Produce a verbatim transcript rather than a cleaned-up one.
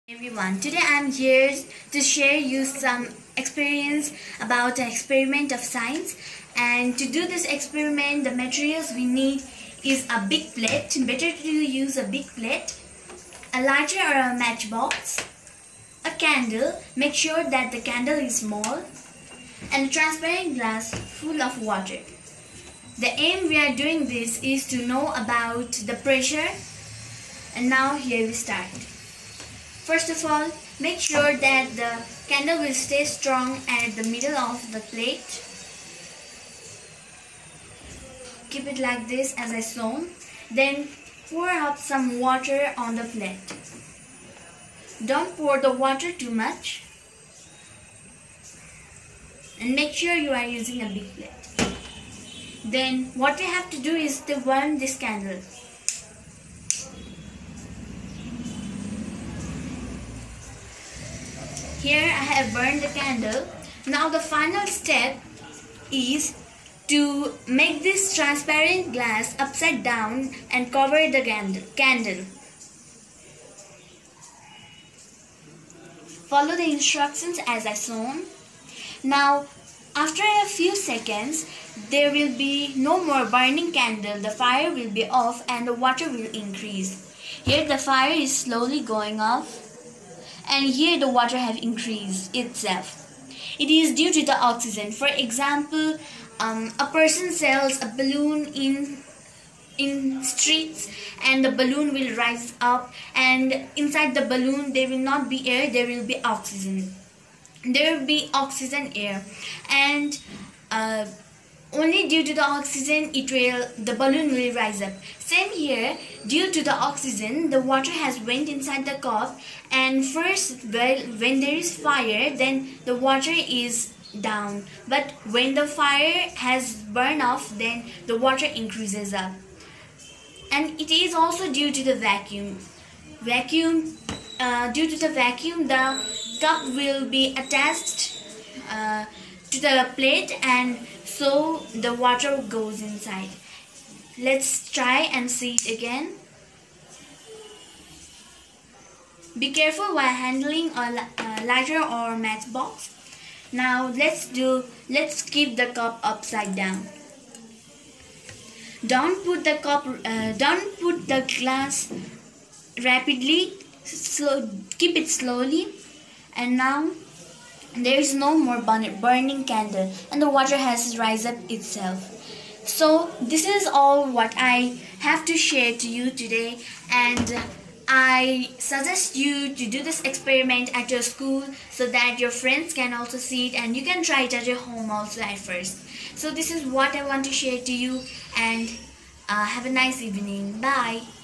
Everyone, today I'm here to share you some experience about an experiment of science. And to do this experiment, the materials we need is a big plate. Better to use a big plate, a lighter or a matchbox, a candle. Make sure that the candle is small, and a transparent glass full of water. The aim we are doing this is to know about the pressure. And now here we start. First of all, make sure that the candle will stay strong at the middle of the plate. Keep it like this as I shown. Then pour up some water on the plate. Don't pour the water too much. And make sure you are using a big plate. Then what we have to do is to burn this candle. Here I have burned the candle. Now the final step is to make this transparent glass upside down and cover the candle. Follow the instructions as I shown. Now after a few seconds there will be no more burning candle. The fire will be off and the water will increase. Here the fire is slowly going off. And here the water have increased itself. It is due to the oxygen. For example, um, a person sells a balloon in in streets, and the balloon will rise up, and inside the balloon there will not be air, there will be oxygen. There will be oxygen air, and uh, only due to the oxygen it will the balloon will rise up. Same here, due to the oxygen the water has went inside the cup, and first well, when there is fire then the water is down, but when the fire has burned off then the water increases up. And it is also due to the vacuum. Vacuum uh, due to the vacuum the cup will be attached uh, to the plate, and so the water goes inside. Let's try and see it again. Be careful while handling a lighter or matchbox. Now let's do let's keep the cup upside down. Don't put the cup uh, don't put the glass rapidly. Slow, keep it slowly. And now there is no more burning candle and the water has risen up itself. So this is all what I have to share to you today, and I suggest you to do this experiment at your school so that your friends can also see it, and you can try it at your home also at first. So this is what I want to share to you, and uh, have a nice evening. Bye.